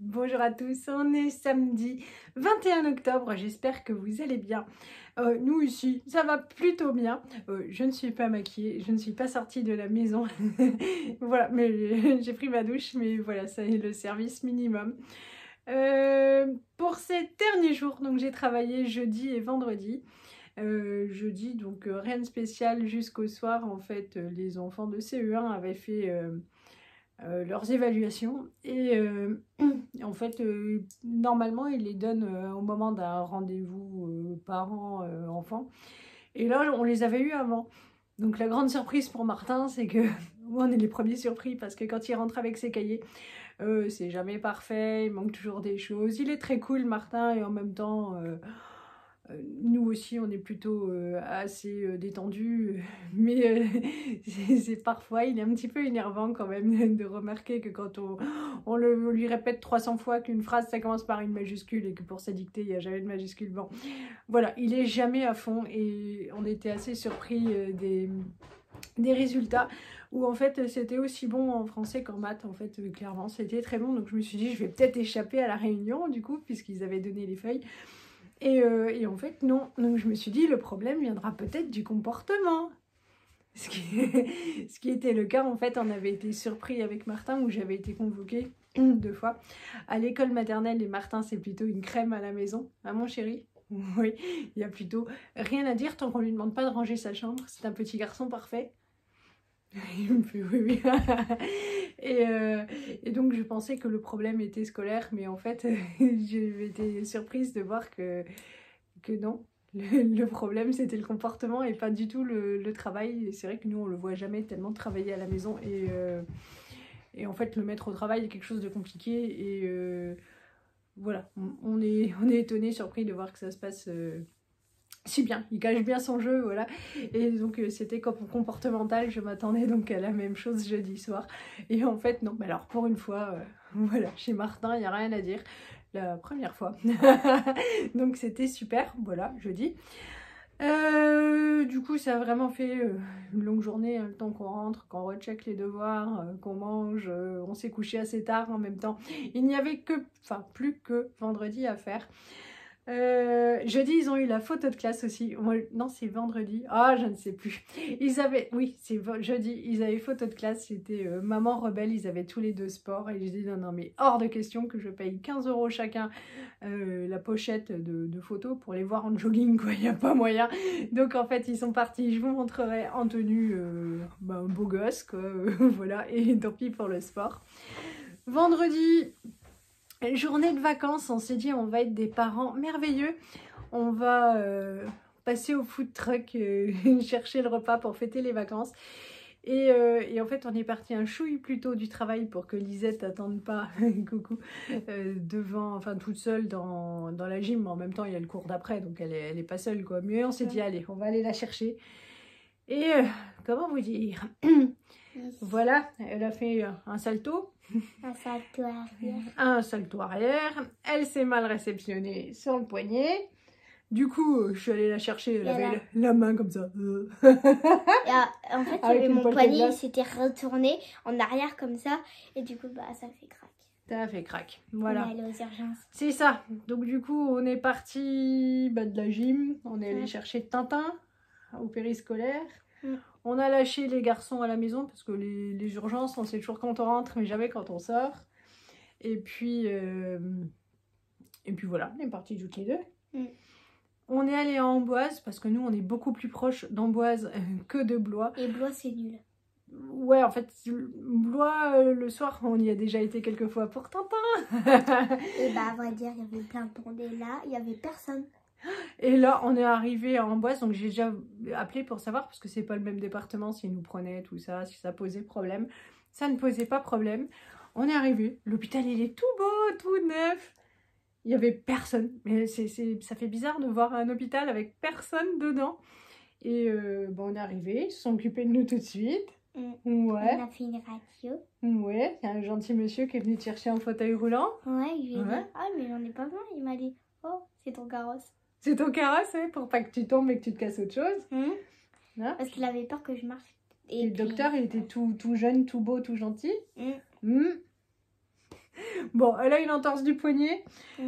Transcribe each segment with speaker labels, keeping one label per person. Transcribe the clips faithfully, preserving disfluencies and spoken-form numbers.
Speaker 1: Bonjour à tous, on est samedi vingt et un octobre, j'espère que vous allez bien. Euh, nous ici, ça va plutôt bien. Euh, je ne suis pas maquillée, je ne suis pas sortie de la maison. Voilà, mais j'ai pris ma douche, mais voilà, ça est le service minimum. Euh, pour ces derniers jours, donc j'ai travaillé jeudi et vendredi. Euh, jeudi, donc euh, rien de spécial jusqu'au soir. En fait, euh, les enfants de C E un avaient fait euh, euh, leurs évaluations et euh, en fait, euh, normalement, ils les donnent euh, au moment d'un rendez-vous euh, parents-enfants. Et là, on les avait eus avant. Donc la grande surprise pour Martin, c'est que on est les premiers surpris parce que quand il rentre avec ses cahiers, euh, c'est jamais parfait, il manque toujours des choses. Il est très cool, Martin, et en même temps, euh, euh, nous aussi, on est plutôt euh, assez euh, détendus. Mais euh, c'est parfois, il est un petit peu énervant quand même de remarquer que quand on, on, le, on lui répète trois cents fois qu'une phrase, ça commence par une majuscule et que pour sa dictée, il n'y a jamais de majuscule. Bon, voilà, il est jamais à fond et on était assez surpris euh, des... des résultats où en fait c'était aussi bon en français qu'en maths. En fait, euh, clairement c'était très bon, donc je me suis dit je vais peut-être échapper à la réunion du coup puisqu'ils avaient donné les feuilles et, euh, et en fait non, donc je me suis dit le problème viendra peut-être du comportement, ce qui, ce qui était le cas. En fait, on avait été surpris avec Martin où j'avais été convoquée deux fois à l'école maternelle et Martin c'est plutôt une crème à la maison, hein mon chéri? Oui, il y a plutôt rien à dire tant qu'on lui demande pas de ranger sa chambre, c'est un petit garçon parfait. Il me fait oui, oui. et, euh, et donc je pensais que le problème était scolaire, mais en fait j'ai été surprise de voir que, que non, le, le problème c'était le comportement et pas du tout le, le travail. C'est vrai que nous on le voit jamais tellement travailler à la maison et, euh, et en fait le mettre au travail est quelque chose de compliqué et euh, voilà, on est, on est étonné, surpris de voir que ça se passe euh, si bien, il cache bien son jeu, voilà. Et donc euh, c'était comportemental, je m'attendais donc à la même chose jeudi soir. Et en fait non, mais alors pour une fois, euh, voilà, chez Martin, il n'y a rien à dire. La première fois. Donc c'était super, voilà, jeudi. Euh, du coup, ça a vraiment fait euh, une longue journée, hein, le temps qu'on rentre, qu'on recheck les devoirs, euh, qu'on mange. Euh, on s'est couché assez tard en même temps. Il n'y avait que, enfin, plus que vendredi à faire. Euh, jeudi, ils ont eu la photo de classe aussi. Moi, non, c'est vendredi. Ah, je ne sais plus. Ils avaient, oui, c'est jeudi. Ils avaient photo de classe. C'était euh, maman rebelle. Ils avaient tous les deux sport. Et j'ai dit non, non, mais hors de question que je paye quinze euros chacun euh, la pochette de, de photos pour les voir en jogging, quoi. Il n'y a pas moyen. Donc en fait, ils sont partis. Je vous montrerai en tenue, euh, ben, beau gosse, quoi. Voilà. Et tant pis pour le sport. Vendredi. Journée de vacances, on s'est dit on va être des parents merveilleux, on va euh, passer au food truck, euh, chercher le repas pour fêter les vacances. Et, euh, et en fait on est parti un chouille plus tôt du travail pour que Lisette n'attende pas, coucou, euh, devant, enfin toute seule dans, dans la gym, mais en même temps il y a le cours d'après, donc elle est, elle est pas seule quoi. Mais on s'est dit allez, on va aller la chercher. Et euh, comment vous dire, voilà, elle a fait un salto.
Speaker 2: Un salto arrière.
Speaker 1: Un salto arrière. Elle s'est mal réceptionnée sur le poignet. Du coup, je suis allée la chercher. Elle avait la... la main comme ça.
Speaker 2: Et, euh, en fait, il y avait mon poignet, il s'était retourné en arrière comme ça. Et du coup, bah, ça fait crack.
Speaker 1: Ça a fait crack. Voilà.
Speaker 2: On est allé aux urgences.
Speaker 1: C'est ça. Donc du coup, on est parti bah, de la gym. On est allé ouais. chercher Tintin au périscolaire. Mm. On a lâché les garçons à la maison parce que les, les urgences, on sait toujours quand on rentre, mais jamais quand on sort. Et puis, euh, et puis voilà, on est partis toutes les deux. Mm. On est allé à Amboise parce que nous, on est beaucoup plus proche d'Amboise que de Blois.
Speaker 2: Et Blois, c'est nul.
Speaker 1: Ouais, en fait, Blois, euh, le soir, on y a déjà été quelques fois pour Tintin.
Speaker 2: Et bah, à vrai dire, il y avait plein de monde et là, il n'y avait personne.
Speaker 1: Et là, on est arrivé à Amboise, donc j'ai déjà appelé pour savoir, parce que c'est pas le même département, s'ils nous prenaient, tout ça, si ça posait problème. Ça ne posait pas problème. On est arrivé, l'hôpital, il est tout beau, tout neuf. Il n'y avait personne. Mais c'est, c'est, ça fait bizarre de voir un hôpital avec personne dedans. Et euh, bon, on est arrivé, ils se sont occupés de nous tout de suite.
Speaker 2: Mmh. Ouais. On a fait une radio.
Speaker 1: Ouais, il y a un gentil monsieur qui est venu te chercher en fauteuil roulant.
Speaker 2: Ouais, il lui a ouais. dit, ah mais j'en ai pas besoin. Il m'a dit, oh, c'est ton carrosse.
Speaker 1: C'est ton carrosse, ouais, pour pas que tu tombes et que tu te casses autre chose. Mmh.
Speaker 2: Hein? Parce qu'il avait peur que je marche.
Speaker 1: Et, et puis... le docteur, il était tout, tout jeune, tout beau, tout gentil. Mmh. Mmh. Bon, elle a une entorse du poignet.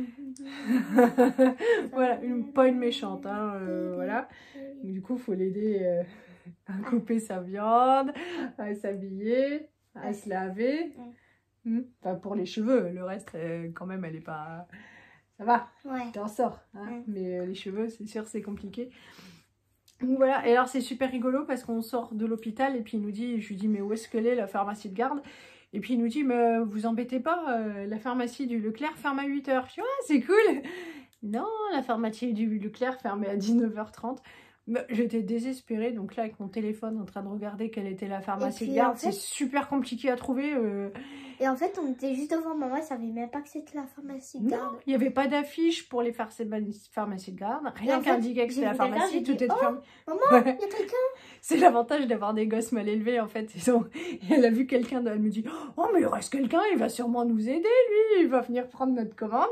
Speaker 1: Voilà, une, pas une méchante, hein, euh, voilà. Du coup, il faut l'aider euh, à couper sa viande, à s'habiller, à se laver. Mmh. Enfin, pour les cheveux, le reste, euh, quand même, elle est pas... Ça va,
Speaker 2: ouais.
Speaker 1: t'en sors. Hein. Ouais. Mais euh, les cheveux, c'est sûr, c'est compliqué. Donc voilà, et alors c'est super rigolo parce qu'on sort de l'hôpital et puis il nous dit, je lui dis, mais où est-ce qu'elle est, la pharmacie de garde? Et puis il nous dit, mais vous embêtez pas, euh, la pharmacie du Leclerc ferme à huit heures. Je dis, ouais, c'est cool. Non, la pharmacie du Leclerc fermait à dix-neuf heures trente. J'étais désespérée, donc là avec mon téléphone en train de regarder quelle était la pharmacie de garde, en fait, c'est super compliqué à trouver. Euh...
Speaker 2: Et en fait on était juste devant maman, elle savait même pas que c'était la pharmacie de garde.
Speaker 1: Il n'y avait pas d'affiche pour les pharmacies de garde, rien qu'indiquait que c'était la pharmacie, tout était fermé.
Speaker 2: Maman, il ouais. y a quelqu'un.
Speaker 1: C'est l'avantage d'avoir des gosses mal élevés en fait. Ils ont... Et elle a vu quelqu'un, elle me dit, oh mais il reste quelqu'un, il va sûrement nous aider lui, il va venir prendre notre commande.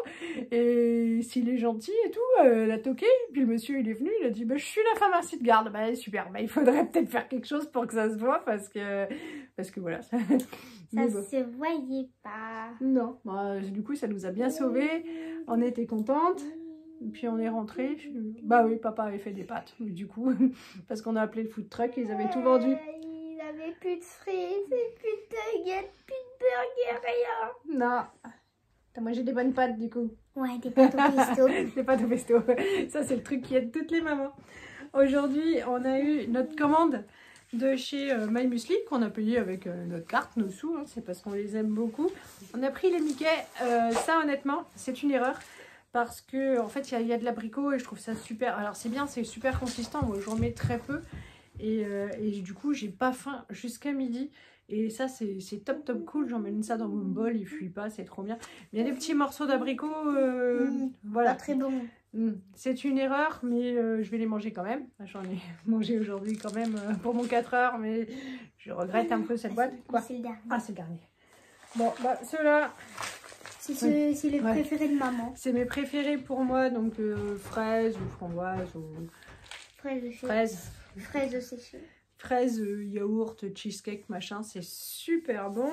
Speaker 1: Et s'il est gentil et tout, elle a toqué, puis le monsieur il est venu, il a dit, bah, je suis la pharmacie de garde. Bah super, bah, il faudrait peut-être faire quelque chose pour que ça se voit parce que, parce que voilà. Ça
Speaker 2: bon. se voyait pas.
Speaker 1: Non, bah, du coup ça nous a bien sauvés, on était contentes. Et puis on est rentré. Bah oui, papa avait fait des pâtes, du coup, parce qu'on a appelé le food truck, ils avaient tout vendu.
Speaker 2: Il avait plus de frites, plus de nuggets, plus de burgers, rien.
Speaker 1: Non. T'as mangé des bonnes pâtes du coup.
Speaker 2: Ouais, des pâtes au pesto.
Speaker 1: Des pâtes au pesto. Ça c'est le truc qui aide toutes les mamans. Aujourd'hui, on a eu notre commande de chez euh, My Muesli qu'on a payé avec euh, notre carte, nos sous, hein, c'est parce qu'on les aime beaucoup. On a pris les Mickey. Euh, ça honnêtement, c'est une erreur. Parce que en fait, il y, y a de l'abricot et je trouve ça super. Alors c'est bien, c'est super consistant. Moi, j'en mets très peu. Et, euh, et du coup, j'ai pas faim jusqu'à midi. Et ça, c'est top, top cool. J'emmène ça dans mon bol, il fuit pas, c'est trop bien. Il y a des petits morceaux d'abricot. Euh, mmh, voilà.
Speaker 2: Pas très bon.
Speaker 1: Mmh. C'est une erreur, mais euh, je vais les manger quand même. J'en ai mangé aujourd'hui quand même euh, pour mon quatre heures, mais je regrette un peu cette ah, boîte. Quoi.
Speaker 2: C'est le dernier.
Speaker 1: Ah, c'est le dernier. Bon, bah, ceux-là.
Speaker 2: C'est oui. les ouais. préférés de maman.
Speaker 1: C'est mes préférés pour moi, donc euh, fraises ou framboises ou
Speaker 2: fraises.
Speaker 1: Fraises.
Speaker 2: Fraises séchées.
Speaker 1: Fraises, euh, yaourt, cheesecake, machin, c'est super bon.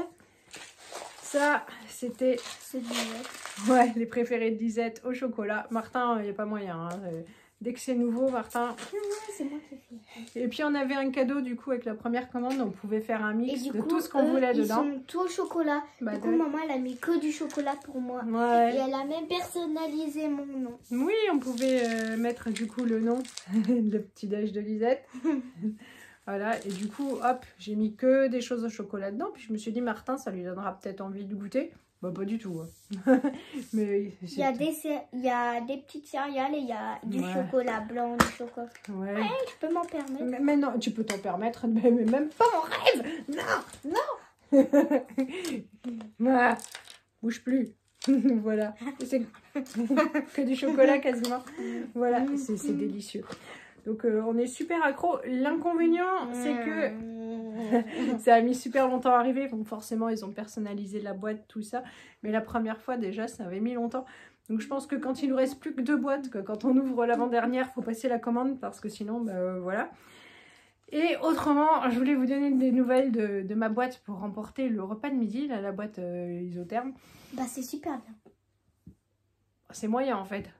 Speaker 1: Ça, c'était ouais, les préférés de Lisette au chocolat. Martin, il n'y a pas moyen. Hein. Dès que c'est nouveau, Martin...
Speaker 2: Ouais, c'est moi qui fais.
Speaker 1: Et puis, on avait un cadeau, du coup, avec la première commande. On pouvait faire un mix de coup, tout ce qu'on
Speaker 2: eux,
Speaker 1: voulait
Speaker 2: ils
Speaker 1: dedans.
Speaker 2: Ils sont tout au chocolat. Bah, du coup, de... maman, elle a mis que du chocolat pour moi.
Speaker 1: Ouais.
Speaker 2: Et elle a même personnalisé mon nom.
Speaker 1: Oui, on pouvait euh, mettre, du coup, le nom, le petit-déj de Lisette. Voilà, et du coup, hop, j'ai mis que des choses au chocolat dedans. Puis je me suis dit, Martin, ça lui donnera peut-être envie de goûter. Bah, pas du tout. Hein. Mais
Speaker 2: il y a des il y a des petites céréales et il y a du ouais. chocolat blanc, du chocolat.
Speaker 1: Ouais.
Speaker 2: Ouais, je peux m'en permettre.
Speaker 1: Mais, mais non, tu peux t'en permettre, mais, mais même pas en rêve. Non, non. Voilà, bouge plus. Voilà, c'est que du chocolat quasiment. Voilà, c'est délicieux. Donc euh, on est super accro. L'inconvénient, c'est que ça a mis super longtemps à arriver. Donc forcément, ils ont personnalisé la boîte, tout ça. Mais la première fois, déjà, ça avait mis longtemps. Donc je pense que quand il nous reste plus que deux boîtes, que quand on ouvre l'avant-dernière, il faut passer la commande parce que sinon, bah, euh, voilà. Et autrement, je voulais vous donner des nouvelles de, de ma boîte pour remporter le repas de midi, là, la boîte euh, isotherme.
Speaker 2: Bah c'est super bien.
Speaker 1: C'est moyen en fait.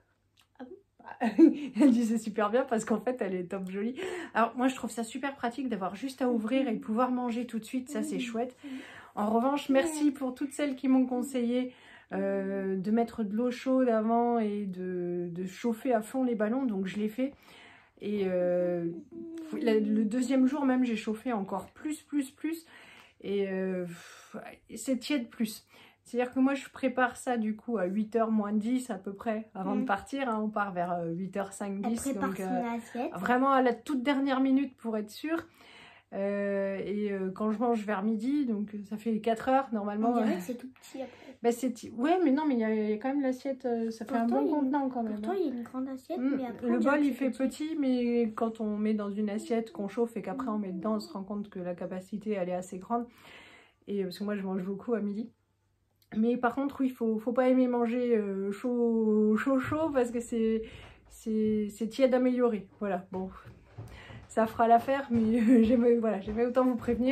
Speaker 1: Elle dit c'est super bien parce qu'en fait elle est top jolie. Alors moi je trouve ça super pratique d'avoir juste à ouvrir et de pouvoir manger tout de suite, ça c'est chouette. En revanche, merci pour toutes celles qui m'ont conseillé euh, de mettre de l'eau chaude avant et de, de chauffer à fond les ballons, donc je l'ai fait. Et euh, le deuxième jour même j'ai chauffé encore plus plus plus et euh, c'est tiède plus. C'est-à-dire que moi, je prépare ça du coup à huit heures moins dix à peu près avant mmh. de partir. Hein. On part vers huit heures cinq dix.
Speaker 2: Elle prépare
Speaker 1: donc,
Speaker 2: son
Speaker 1: euh,
Speaker 2: assiette.
Speaker 1: Vraiment à la toute dernière minute pour être sûre. Euh, et euh, quand je mange vers midi, donc ça fait quatre heures normalement.
Speaker 2: On dirait que c'est tout petit après.
Speaker 1: Bah, ouais, mais non, mais il y, y a quand même l'assiette. Euh, ça
Speaker 2: pourtant,
Speaker 1: fait un bon
Speaker 2: il,
Speaker 1: contenant quand même.
Speaker 2: Pourtant,
Speaker 1: hein.
Speaker 2: il y a une grande assiette.
Speaker 1: Mmh.
Speaker 2: Mais après,
Speaker 1: le bol, il fait
Speaker 2: petit.
Speaker 1: petit, mais quand on met dans une assiette, qu'on chauffe et qu'après on met dedans, on se rend compte que la capacité, elle est assez grande. Et parce que moi, je mange beaucoup à midi. Mais par contre, oui, il faut, faut pas aimer manger euh, chaud, chaud, chaud, parce que c'est tiède amélioré. Voilà, bon, ça fera l'affaire, mais j'aimais voilà, j'aimais autant vous prévenir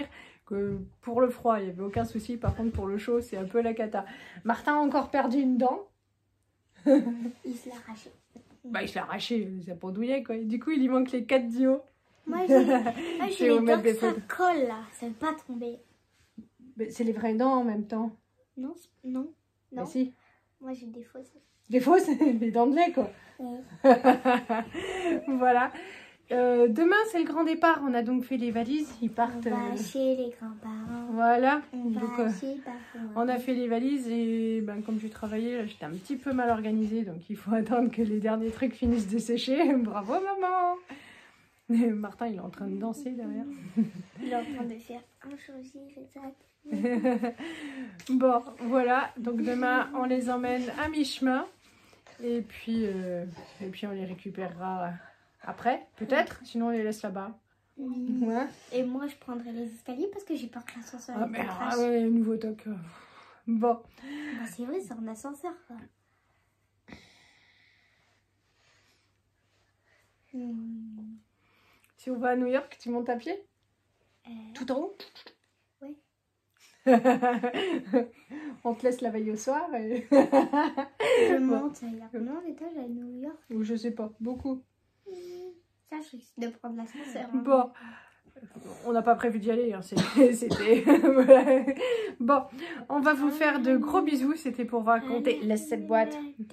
Speaker 1: que pour le froid, il n'y avait aucun souci. Par contre, pour le chaud, c'est un peu la cata. Martin a encore perdu une dent.
Speaker 2: Il se l'a arraché.
Speaker 1: Bah, il se l'a arraché, ça pendouillait quoi. Et du coup, il lui manque les quatre dios.
Speaker 2: Moi, j'ai les dents que ça colle là, ça ne veut pas tomber.
Speaker 1: C'est les vraies dents en même temps.
Speaker 2: Non, non, non.
Speaker 1: Bah, si.
Speaker 2: Moi, j'ai des fausses.
Speaker 1: Des fausses, des dents de lait quoi. Ouais. Voilà. Euh, demain, c'est le grand départ. On a donc fait les valises. Ils partent.
Speaker 2: On va
Speaker 1: euh...
Speaker 2: chez les grands-parents.
Speaker 1: Voilà.
Speaker 2: On
Speaker 1: donc,
Speaker 2: va
Speaker 1: euh,
Speaker 2: chez papa.
Speaker 1: On a fait les valises et ben, comme je travaillais, j'étais un petit peu mal organisée. Donc, il faut attendre que les derniers trucs finissent de sécher. Bravo, maman. Martin, il est en train de danser derrière.
Speaker 2: Il est en train de faire un choisir exact.
Speaker 1: Bon, voilà. Donc, demain, on les emmène à mi-chemin. Et puis, euh, et puis, on les récupérera après, peut-être. Sinon, on les laisse là-bas.
Speaker 2: Mmh. Ouais. Et moi, je prendrai les escaliers parce que j'ai peur que l'ascenseur
Speaker 1: ah, mais ah ouais, nouveau toc. Bon.
Speaker 2: Bah, c'est vrai, c'est un ascenseur, quoi. Mmh.
Speaker 1: Si on va à New York, tu montes à pied euh... Tout en haut?
Speaker 2: Oui.
Speaker 1: On te laisse la veille au soir. Et...
Speaker 2: je monte. Il y a combien d'étages à New York?
Speaker 1: Ou je sais pas, beaucoup.
Speaker 2: Mmh. Ça, je risque de prendre l'ascenseur. Hein.
Speaker 1: Bon. On n'a pas prévu d'y aller. Hein. C'était... Bon, on va vous faire de gros bisous. C'était pour vous raconter. Laisse cette boîte.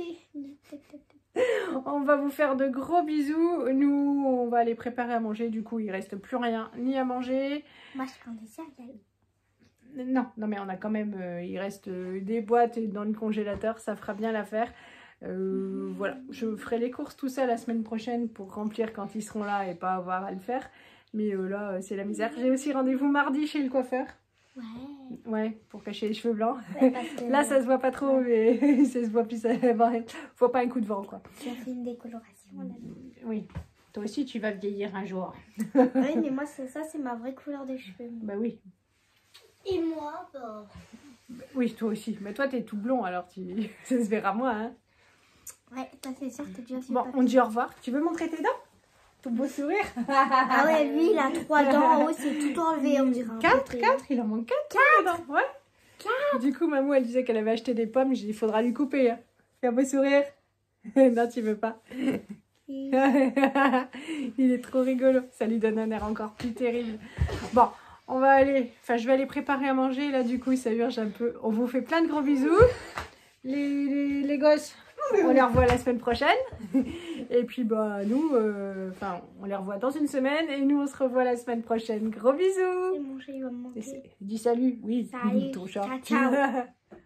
Speaker 1: On va vous faire de gros bisous. Nous, on va aller préparer à manger. Du coup, il reste plus rien ni à manger.
Speaker 2: Moi, je prends des céréales.
Speaker 1: Non, non, mais on a quand même... Euh, il reste euh, des boîtes dans le congélateur. Ça fera bien l'affaire. Euh, mmh. Voilà, je ferai les courses tout ça la semaine prochaine pour remplir quand ils seront là et pas avoir à le faire. Mais euh, là, c'est la misère. J'ai aussi rendez-vous mardi chez le coiffeur.
Speaker 2: Ouais.
Speaker 1: Ouais, pour cacher les cheveux blancs.
Speaker 2: Ouais, que...
Speaker 1: Là, ça se voit pas trop, ouais. Mais ça se voit plus. Ça... Faut pas un coup de vent, quoi.
Speaker 2: Tu as fait une décoloration, là.
Speaker 1: Oui. Toi aussi, tu vas vieillir un jour.
Speaker 2: Oui, mais moi, ça, c'est ma vraie couleur de cheveux.
Speaker 1: Bah oui.
Speaker 2: Et moi, bah...
Speaker 1: Oui, toi aussi. Mais toi, t'es tout blond, alors tu... ça se verra moins, hein.
Speaker 2: Ouais, toi, c'est sûr que tu as
Speaker 1: Bon, on dit au revoir. Tu veux montrer tes dents? Ton beau sourire.
Speaker 2: Ah ouais, lui, il a trois dents en haut, c'est tout enlevé, on dirait.
Speaker 1: Quatre, quatre, il en manque quatre. Quatre. Ouais. Quatre. Du coup, maman, elle disait qu'elle avait acheté des pommes. J'ai dit, il faudra lui couper. Hein. Fais un beau sourire. Non, tu veux pas. Il est trop rigolo. Ça lui donne un air encore plus terrible. Bon, on va aller. Enfin, je vais aller préparer à manger. Là, du coup, ça urge un peu. On vous fait plein de gros bisous. Les, les, les gosses, on les revoit la semaine prochaine. Et puis, bah, nous, euh, enfin, on les revoit dans une semaine. Et nous, on se revoit la semaine prochaine. Gros bisous.
Speaker 2: Et mon chat, il va me manquer.
Speaker 1: Dis salut. Oui,
Speaker 2: salut.
Speaker 1: Ton chat.
Speaker 2: Ciao, ciao.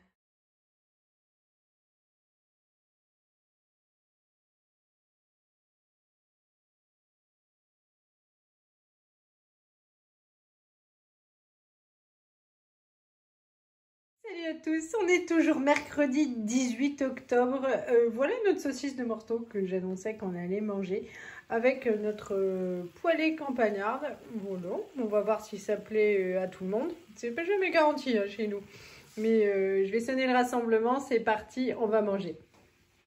Speaker 1: Salut à tous, on est toujours mercredi dix-huit octobre. Euh, voilà notre saucisse de morteau que j'annonçais qu'on allait manger avec notre euh, poêlée campagnarde. Voilà, on va voir si ça plaît euh, à tout le monde. C'est pas jamais garanti hein, chez nous. Mais euh, je vais sonner le rassemblement, c'est parti, on va manger.